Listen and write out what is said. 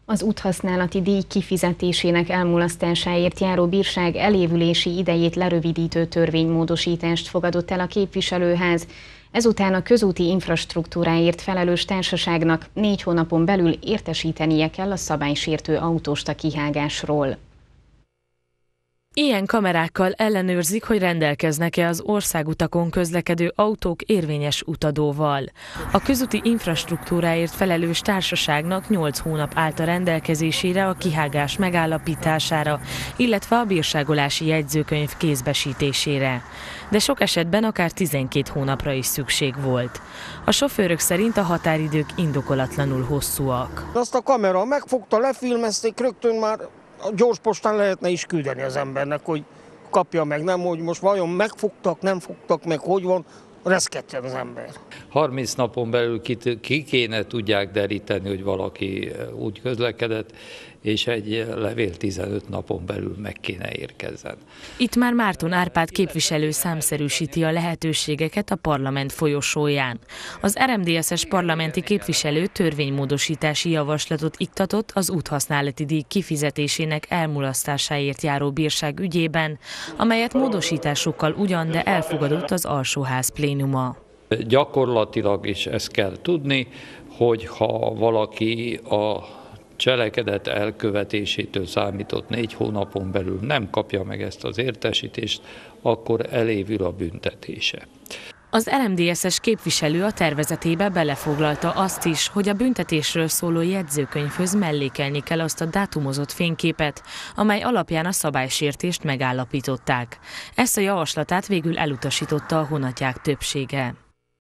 Az úthasználati díj kifizetésének elmulasztásáért járó bírság elévülési idejét lerövidítő törvénymódosítást fogadott el a képviselőház. Ezután a közúti infrastruktúráért felelős társaságnak 4 hónapon belül értesítenie kell a szabálysértő autóst a kihágásról. Ilyen kamerákkal ellenőrzik, hogy rendelkeznek-e az országutakon közlekedő autók érvényes utadóval. A közúti infrastruktúráért felelős társaságnak 8 hónap állt a rendelkezésére a kihágás megállapítására, illetve a bírságolási jegyzőkönyv kézbesítésére. De sok esetben akár 12 hónapra is szükség volt. A sofőrök szerint a határidők indokolatlanul hosszúak. Azt a kamera megfogta, lefilmezték, rögtön már a gyorspostán lehetne is küldeni az embernek, hogy kapja meg, nem, hogy most vajon megfogtak, nem fogtak meg, hogy van, reszketjen az ember. 30 napon belül ki kéne tudják deríteni, hogy valaki úgy közlekedett, és egy levél 15 napon belül meg kéne érkezzen. Itt már Márton Árpád képviselő számszerűsíti a lehetőségeket a parlament folyosóján. Az RMDSZ-es parlamenti képviselő törvénymódosítási javaslatot iktatott az úthasználati díj kifizetésének elmulasztásáért járó bírság ügyében, amelyet módosításokkal ugyan, de elfogadott az alsóház plénuma. Gyakorlatilag is ezt kell tudni, hogy ha valaki a cselekedet elkövetésétől számított 4 hónapon belül nem kapja meg ezt az értesítést, akkor elévül a büntetése. Az RMDSZ-es képviselő a tervezetébe belefoglalta azt is, hogy a büntetésről szóló jegyzőkönyvhöz mellékelni kell azt a dátumozott fényképet, amely alapján a szabálysértést megállapították. Ezt a javaslatát végül elutasította a honatják többsége.